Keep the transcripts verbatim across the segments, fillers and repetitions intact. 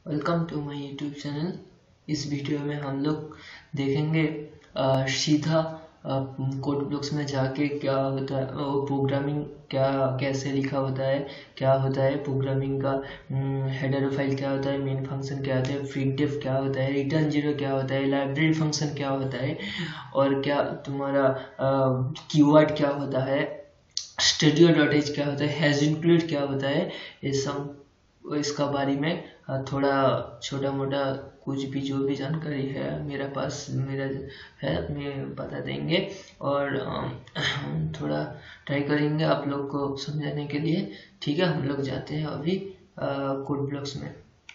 Welcome to my YouTube channel. इस video में हम लोग देखेंगे आ, सीधा कोड ब्लॉक्स में जाके क्या होता है, वो प्रोग्रामिंग क्या कैसे लिखा होता है, क्या होता है प्रोग्रामिंग का हेडर फाइल, क्या होता है मेन फंक्शन, क्या होता है प्रिंटफ, क्या होता है रिटर्न जीरो, क्या होता है लाइब्रेरी फंक्शन, क्या होता है और क्या तुम्हारा कीवर्ड क्या होता है, स्टूडियो डॉट एच क्या होता है, हैज इंक्लूड क्या होता है। ये सब इसका बारे में थोड़ा छोटा मोटा कुछ भी जो भी जानकारी है मेरा पास मेरा है मैं बता देंगे और थोड़ा ट्राई करेंगे आप लोग को समझाने के लिए। ठीक है, हम लोग जाते हैं अभी कोड ब्लॉक्स में।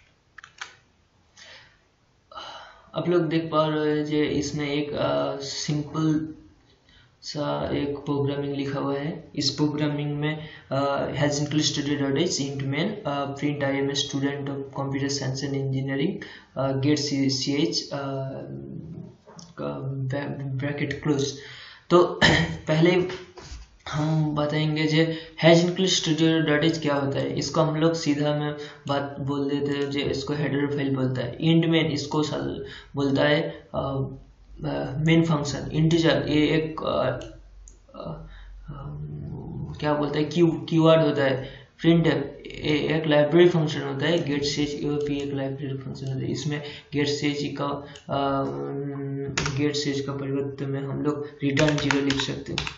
आप लोग देख पा रहे हैं जे इसमें एक सिंपल सा एक प्रोग्रामिंग लिखा हुआ है। इस प्रोग्रामिंग में hash include studio dot h int main print I am a student of computer science and engineering गेट सी एच ब्रैकेट क्लोज। तो पहले हम बताएंगे जे hash include studio dot h क्या होता है। इसको हम लोग सीधा में बात बोल देते हैं, जो इसको हेडर फाइल बोलता है। इंट मेन इसको बोलता है मेन फंक्शन। इंटीजर ये एक आ, आ, आ, क्या बोलता है क्यू कीवर्ड होता है। प्रिंट एक लाइब्रेरी फंक्शन होता है। गेट सेज भी एक लाइब्रेरी फंक्शन होता है। इसमें गेट सेज का गेट सेज का परिवर्तन में हम लोग रिटर्न जीरो लिख सकते हैं,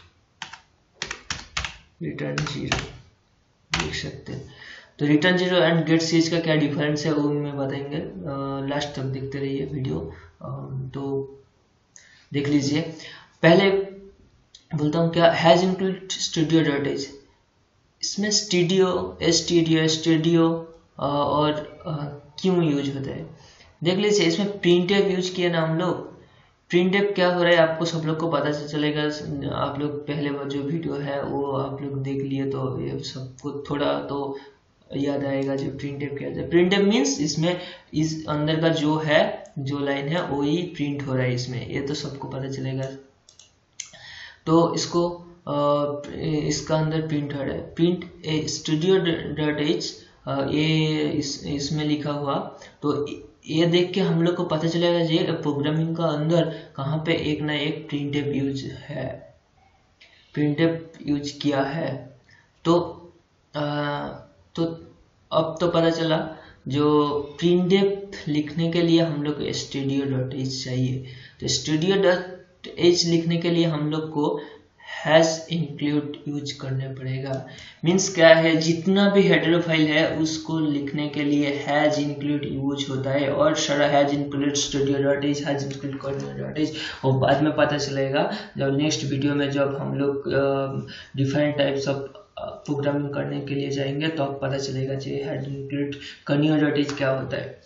रिटर्न जीरो लिख सकते हैं। तो रिटर्न जीरो एंड गेट सेज का क्या डिफरेंस है वो मैं बताएंगे, लास्ट तक देखते रहिए वीडियो। तो देख लीजिए। पहले बोलता हूँ क्या hash include studio dot h. इसमें स्टूडियो स्टूडियो स्टूडियो और क्यों यूज होता है देख लीजिए। इसमें प्रिंटफ यूज किया ना हम लोग। प्रिंटफ क्या हो रहा है आपको सब लोग को पता चलेगा। आप लोग पहले जो वीडियो है वो आप लोग देख लिए तो ये सबको थोड़ा तो याद आएगा जो प्रिंटफ क्या है। प्रिंटफ मीन्स इसमें इस अंदर का जो है जो लाइन है वो ही प्रिंट हो रहा है इसमें, ये तो सबको पता चलेगा। तो इसको आ, इसका अंदर प्रिंट हो रहा है। प्रिंट स्टूडियो डॉट एच ये इस, इसमें लिखा हुआ। तो ये देख के हम लोग को पता चलेगा जी प्रोग्रामिंग का अंदर कहाँ पे एक ना एक प्रिंटफ यूज है, प्रिंटफ यूज किया है। तो आ, तो अब तो पता चला जो प्रिंटफ लिखने के लिए हम लोग को स्टूडियो डॉट एच चाहिए। तो स्टूडियो डॉट एच लिखने के लिए हम लोग को हैज इंक्लूड यूज करने पड़ेगा। मीन्स क्या है, जितना भी हेडर फाइल है उसको लिखने के लिए हैज इंक्लूड यूज होता है। और सारा hash include studio dot h hash include kernel dot h और बाद में पता चलेगा जब नेक्स्ट वीडियो में जब हम लोग डिफरेंट टाइप्स ऑफ प्रोग्रामिंग करने के लिए जाएंगे तो अब पता चलेगा कि hash include kernel dot h क्या होता है।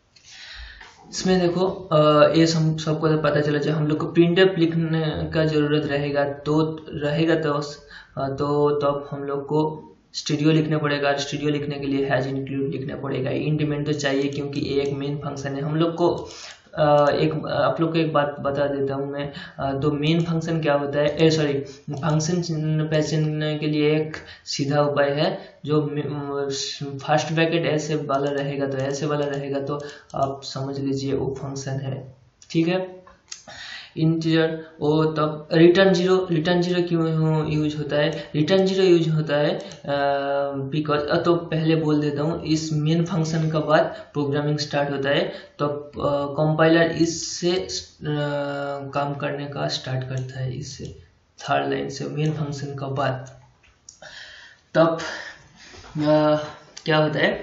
इसमें देखो आ, ये सब सबको तो पता चला हम लोग को प्रिंटफ लिखने का जरूरत रहेगा तो रहेगा तो तो तब हम लोग को स्टूडियो लिखना पड़ेगा। स्टूडियो लिखने के लिए हैज इंक्लूड लिखना पड़ेगा। इंट मेन तो चाहिए क्योंकि ये एक मेन फंक्शन है। हम लोग को आ, एक आप लोग को एक बात बता देता हूँ मैं। आ, तो मेन फंक्शन क्या होता है, सॉरी फंक्शन पहचानने के लिए एक सीधा उपाय है। जो फर्स्ट ब्रैकेट ऐसे वाला रहेगा तो ऐसे वाला रहेगा तो आप समझ लीजिए वो फंक्शन है। ठीक है। इंटीजर वो तब रिटर्न जीरो रिटर्न जीरो क्यों यूज होता है। रिटर्न जीरो यूज होता है बिकॉज तो पहले बोल देता हूँ इस मेन फंक्शन का बाद प्रोग्रामिंग स्टार्ट होता है। तो कंपाइलर इससे आ, काम करने का स्टार्ट करता है, इससे थर्ड लाइन से मेन फंक्शन का बाद। तब आ, क्या होता है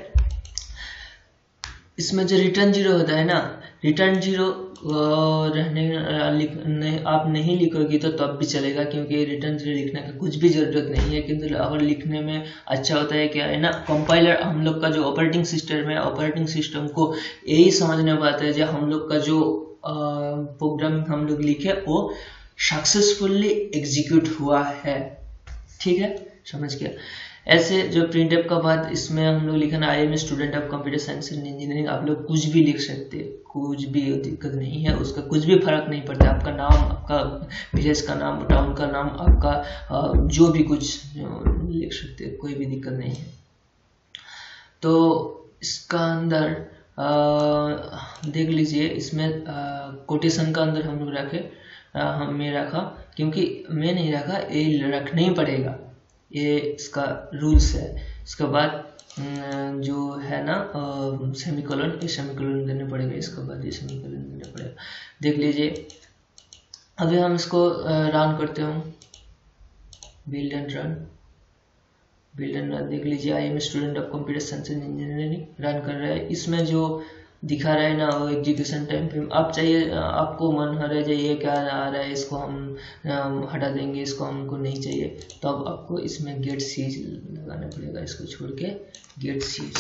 इसमें जो रिटर्न जीरो होता है ना, रिटर्न जीरो रहने नहीं, आप नहीं लिखोगी तो तब भी चलेगा क्योंकि रिटर्न जीरो लिखने का कुछ भी जरूरत नहीं है। किंतु अगर लिखने में अच्छा होता है क्या है ना, कंपाइलर हम लोग का जो ऑपरेटिंग सिस्टम है ऑपरेटिंग सिस्टम को यही समझने पाता है जो हम लोग का जो प्रोग्रामिंग हम लोग लिखे वो सक्सेसफुली एग्जीक्यूट हुआ है। ठीक है, समझ गया। ऐसे जो प्रिंटफ का बाद इसमें हम लोग लिखना I am student of computer science and engineering. आप लोग कुछ भी लिख सकते हैं, कुछ भी दिक्कत नहीं है, उसका कुछ भी फर्क नहीं पड़ता। आपका नाम, आपका विलेज का नाम, टाउन का नाम, आपका जो भी कुछ लिख सकते हैं, कोई भी दिक्कत नहीं है। तो इसका अंदर देख लीजिए इसमें कोटेशन का अंदर हम लोग रखे, हमने रखा क्योंकि मैं नहीं रखा, ये रखना ही पड़ेगा, ये इसका रूल्स है। इसके बाद जो है ना सेमीकोलन, ये सेमीकोलन देना पड़ेगा, इसके बाद ये सेमीकोलन देना पड़ेगा। देख लीजिए अभी हम इसको रन करते हूँ, build and run, build and run. देख लीजिए I am student of computer science and engineering run कर रहा है। इसमें जो दिखा रहा है ना वो एग्जीक्यूशन टाइम फ्रेम, आप चाहिए आपको मन हो रहा है ये क्या आ रहा है, इसको हम हटा देंगे, इसको हमको नहीं चाहिए, तो अब आपको इसमें गेट सीज लगाना पड़ेगा, इसको छोड़ के गेट सीज।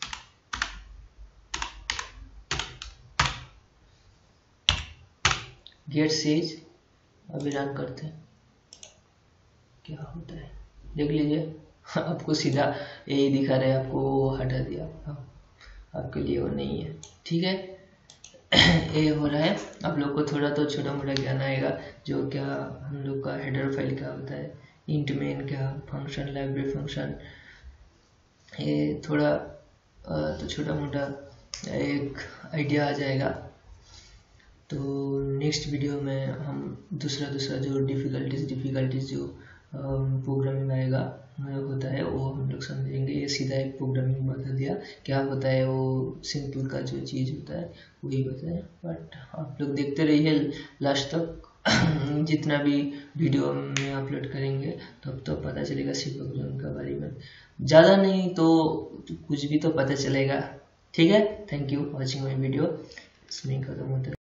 गेट सीज अभी रन करते हैं, क्या होता है देख लीजिए। आपको सीधा यही दिखा रहा है, आपको वो हटा दिया, आपके लिए वो नहीं है, ठीक है। ये हो रहा है, आप लोग को थोड़ा तो छोटा मोटा ज्ञान आएगा, जो क्या हम लोग का हेडर फाइल क्या होता है, इंट मेन क्या फंक्शन, लाइब्रेरी फंक्शन, ये थोड़ा तो छोटा मोटा एक आइडिया आ जाएगा। तो नेक्स्ट वीडियो में हम दूसरा दूसरा जो डिफ़िकल्टीज डिफ़िकल्टीज जो प्रोग्रामिंग आएगा होता है वो हम लोग समझेंगे। ये सीधा एक प्रोग्रामिंग बता दिया, क्या होता है वो सिंपल का जो चीज़ होता है वही बताया, बट आप लोग देखते रहिए लास्ट तक। जितना भी वीडियो में अपलोड करेंगे तब तो पता चलेगा सी प्रोग्रामिंग के बारे में, ज़्यादा नहीं तो कुछ भी तो पता चलेगा, ठीक है। Thank you watching my video, इसमें खत्म होता है।